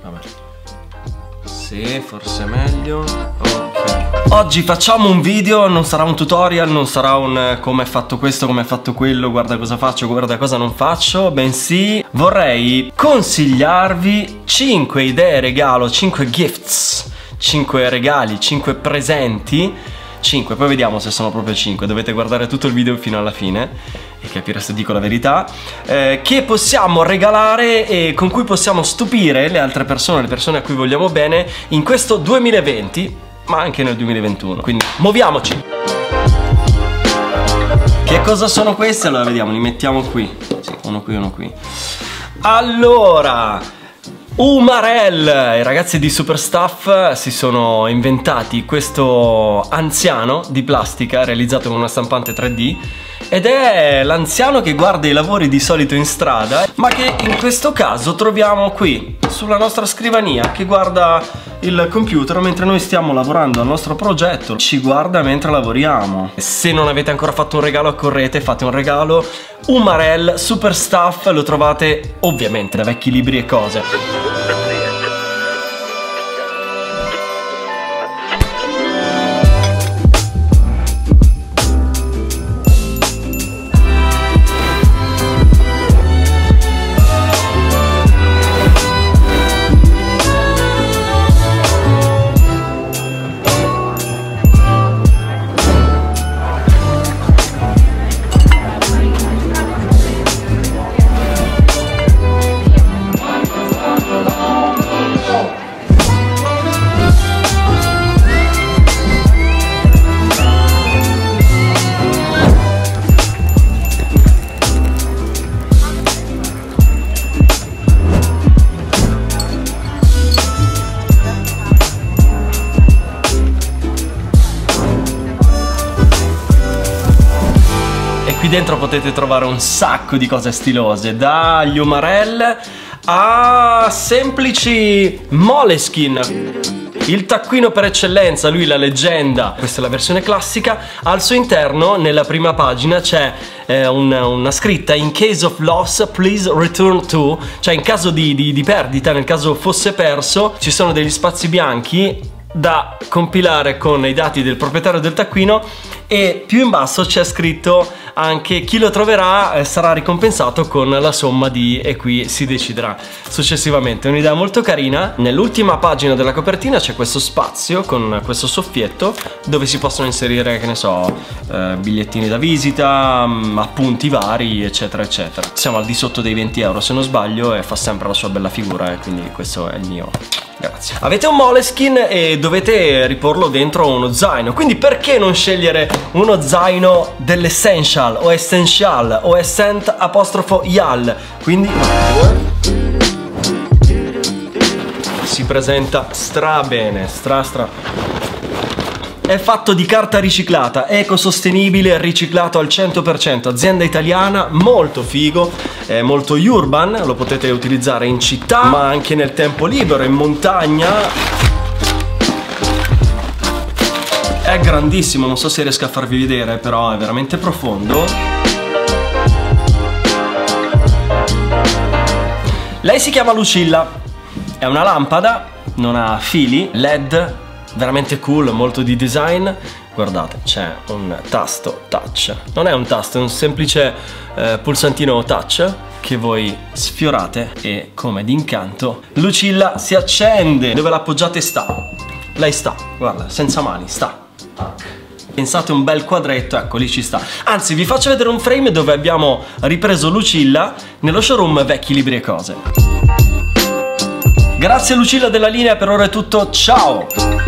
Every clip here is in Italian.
Vabbè. Sì, forse è meglio. Ok. Oggi facciamo un video, non sarà un tutorial, non sarà un come è fatto questo, come è fatto quello, guarda cosa faccio, guarda cosa non faccio, bensì vorrei consigliarvi 5 idee regalo, 5 gifts, 5 regali, 5 presenti. 5, poi vediamo se sono proprio 5, dovete guardare tutto il video fino alla fine e capire se dico la verità, che possiamo regalare e con cui possiamo stupire le altre persone, le persone a cui vogliamo bene in questo 2020, ma anche nel 2021, quindi muoviamoci! Che cosa sono queste? Allora vediamo, li mettiamo qui, sì, uno qui, uno qui. Allora, Umarell, i ragazzi di Superstuff si sono inventati questo anziano di plastica realizzato con una stampante 3D ed è l'anziano che guarda i lavori di solito in strada, ma che in questo caso troviamo qui sulla nostra scrivania, che guarda il computer mentre noi stiamo lavorando al nostro progetto, ci guarda mentre lavoriamo. Se non avete ancora fatto un regalo, correte, fate un regalo. Umarell Superstuff lo trovate ovviamente da Vecchi Libri e Cose. Qui dentro potete trovare un sacco di cose stilose, dagli Umarell a semplici Moleskine, il taccuino per eccellenza, lui la leggenda. Questa è la versione classica. Al suo interno, nella prima pagina, c'è una scritta: in case of loss, please return to, cioè in caso di perdita, nel caso fosse perso, ci sono degli spazi bianchi da compilare con i dati del proprietario del taccuino, e più in basso c'è scritto anche chi lo troverà sarà ricompensato con la somma di, e qui si deciderà successivamente. È un'idea molto carina. Nell'ultima pagina della copertina c'è questo spazio con questo soffietto dove si possono inserire, che ne so, bigliettini da visita, appunti vari, eccetera eccetera. Siamo al di sotto dei 20 euro se non sbaglio, e fa sempre la sua bella figura, quindi questo è il mio. Grazie. Avete un Moleskine e dovete riporlo dentro uno zaino, quindi perché non scegliere uno zaino dell'Essential o Essential o Essent_ial? Quindi si presenta stra bene, stra. È fatto di carta riciclata, ecosostenibile, riciclato al 100%, azienda italiana, molto figo, è molto urban, lo potete utilizzare in città, ma anche nel tempo libero, in montagna. È grandissimo, non so se riesco a farvi vedere, però è veramente profondo. Lei si chiama Lucilla, è una lampada, non ha fili, LED, veramente cool, molto di design. Guardate, c'è un tasto touch, non è un tasto, è un semplice pulsantino touch che voi sfiorate e, come d'incanto, Lucilla si accende. Dove l'appoggiate sta, lei sta, guarda, senza mani, sta. Pensate un bel quadretto, ecco lì ci sta. Anzi, vi faccio vedere un frame dove abbiamo ripreso Lucilla nello showroom Vecchi Libri e Cose. Grazie Lucilla della linea, per ora è tutto, ciao!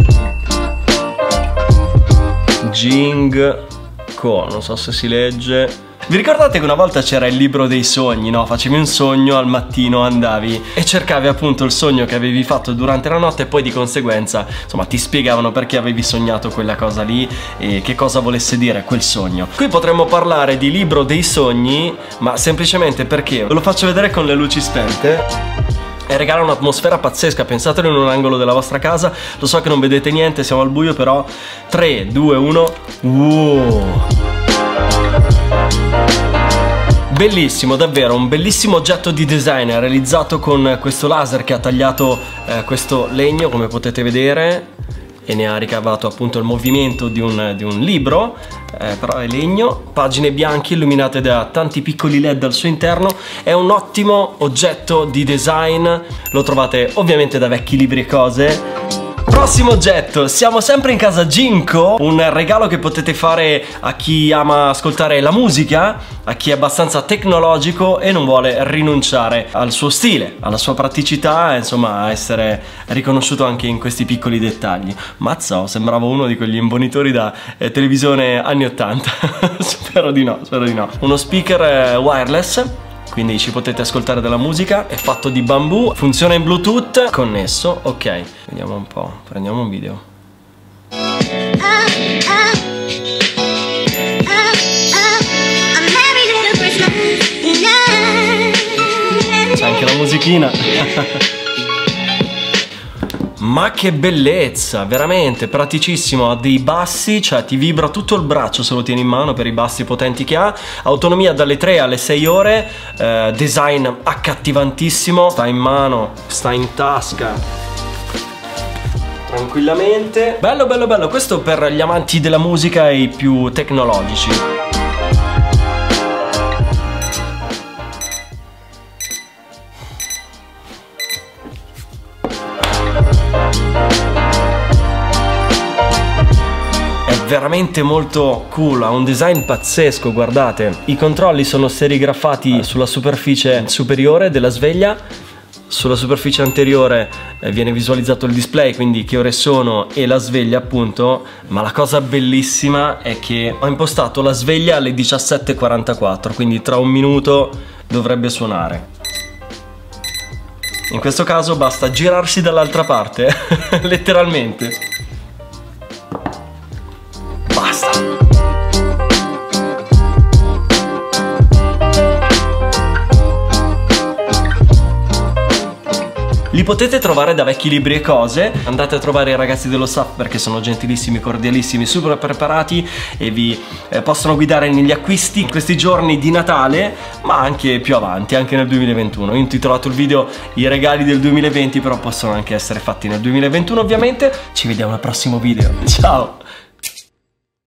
Jingko, non so se si legge. Vi ricordate che una volta c'era il libro dei sogni, no? Facevi un sogno, al mattino andavi e cercavi appunto il sogno che avevi fatto durante la notte, e poi di conseguenza, insomma, ti spiegavano perché avevi sognato quella cosa lì e che cosa volesse dire quel sogno. Qui potremmo parlare di libro dei sogni, ma semplicemente perché ve lo faccio vedere con le luci spente. E regala un'atmosfera pazzesca, pensatelo in un angolo della vostra casa. Lo so che non vedete niente, siamo al buio, però 3, 2, 1. Wow. Bellissimo, davvero, un bellissimo oggetto di design realizzato con questo laser che ha tagliato questo legno, come potete vedere, e ne ha ricavato appunto il movimento di un libro, però è legno, pagine bianche illuminate da tanti piccoli LED al suo interno. È un ottimo oggetto di design, lo trovate ovviamente da Vecchi Libri e Cose. Prossimo oggetto, siamo sempre in casa Jinko, un regalo che potete fare a chi ama ascoltare la musica, a chi è abbastanza tecnologico e non vuole rinunciare al suo stile, alla sua praticità, insomma a essere riconosciuto anche in questi piccoli dettagli. Mazza, sembrava uno di quegli imbonitori da televisione anni 80. Spero di no, spero di no. Uno speaker wireless, quindi ci potete ascoltare della musica, è fatto di bambù, funziona in Bluetooth, connesso, ok. Vediamo un po', prendiamo un video. C'è anche la musichina. Ma che bellezza, veramente praticissimo, ha dei bassi, cioè ti vibra tutto il braccio se lo tieni in mano per i bassi potenti che ha, autonomia dalle 3 alle 6 ore, design accattivantissimo, sta in mano, sta in tasca tranquillamente. Bello bello bello, questo per gli amanti della musica e i più tecnologici. Veramente molto cool, ha un design pazzesco, guardate. I controlli sono serigrafati sulla superficie superiore della sveglia, sulla superficie anteriore viene visualizzato il display, quindi che ore sono e la sveglia appunto, ma la cosa bellissima è che ho impostato la sveglia alle 17:44, quindi tra un minuto dovrebbe suonare. In questo caso basta girarsi dall'altra parte, letteralmente. Li potete trovare da Vecchi Libri e Cose, andate a trovare i ragazzi dello staff perché sono gentilissimi, cordialissimi, super preparati e vi possono guidare negli acquisti in questi giorni di Natale, ma anche più avanti, anche nel 2021. Io ho intitolato il video I regali del 2020, però possono anche essere fatti nel 2021 ovviamente. Ci vediamo al prossimo video, ciao!